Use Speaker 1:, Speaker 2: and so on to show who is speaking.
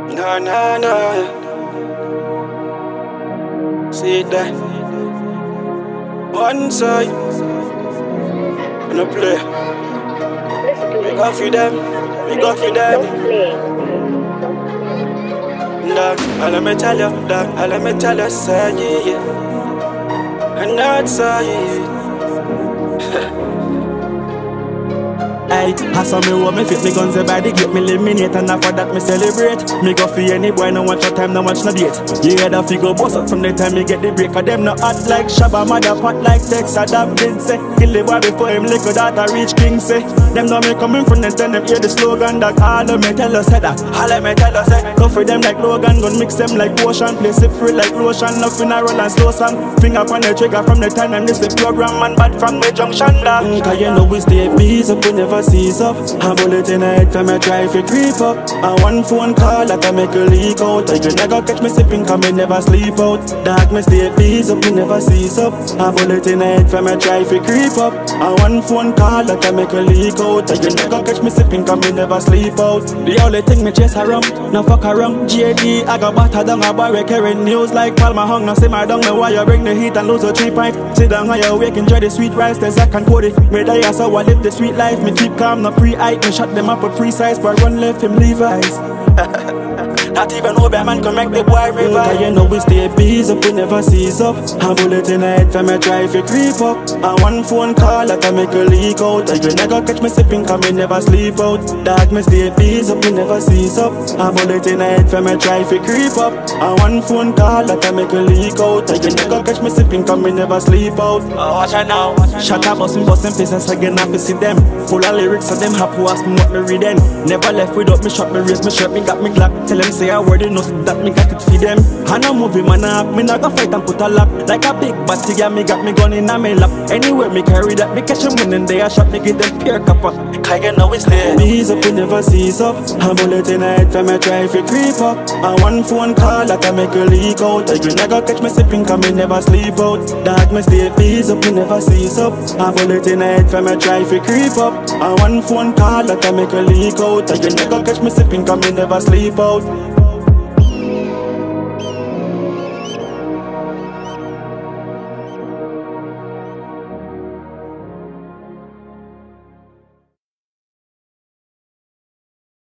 Speaker 1: No, no, no. See that? One side. No play. We go for them. We go for them. Dog, let me tell you, dog, let me tell you, say yeah. And that's say
Speaker 2: Aye, I saw me want me fit me guns by the gate, me eliminate and after that me celebrate. Me go for any boy, no watch no time, no watch no date. You hear the figure boss up from the time me get the break. Cause them no hot like Shabba, mother pot like Tex, Adam did say. Kill the boy before him liquor that I reach king say. Them know me coming from the time them hear the slogan that all of me tell us that. All of me tell us that. Go for them like Logan, gun mix them like potion, play separate like lotion, nothing I roll and slow song. Finger on the trigger from the time them this the program man bad from the junction da. Cause you know we stay peace up, we never seize up. A bullet in the head for me try to creep up. And one phone call that I make a leak out. You never catch me sipping cause me never sleep out. Dark me stay peace up, we never seize up. A bullet in the head for me try to creep up. And one phone call that I make a leak out. You never catch me sipping cause me never sleep out. The only thing me chase around, no fuck around. JD, I got batter down a bar carrying news like Palma hung. Now simmer down me while you bring the heat and lose a 3 pint. Sit down while you wake, enjoy the sweet rice, the Zach and Cody. Me die so I live the sweet life, me keep calm, no pre-hype. Me shot them up for precise, but run left him Levi's. Not even know bad man can make the boy revive. Cause you know we stay peace up, we never seize up. A bullet in the head for me try to creep up. And one phone call that I make a leak out. You never catch me sipping cause me never sleep out. Dark me stay peace up, we never seize up. A bullet in the head for me try to creep up. And one phone call that I make a leak out. You never catch me sipping cause me never sleep out.
Speaker 1: watch out now.
Speaker 2: Shut up, bustin' business again, I see them. Full of lyrics so them happy ask me what me reading. Never left without me shot, me raise me shirt, me got me glock. Tell them say a word, you know that me got it for them. And a movie man up, me not go fight and put a lap. Like a big batty girl, me got me gun in a me lap. Anywhere me carry that, me catch them winning they a shot, me get them pure copper.
Speaker 1: Cause you know we stay
Speaker 2: peace up, we never seize up. A bullet in the head for me try to creep up. And one phone call that I make a leak out. You never catch me sipping cause me never sleep out. Dark me stay peace up, we never seize up. A bullet in the head for me try to creep up. And one phone call that I make a leak out. You never catch me sipping cause me never sleep out.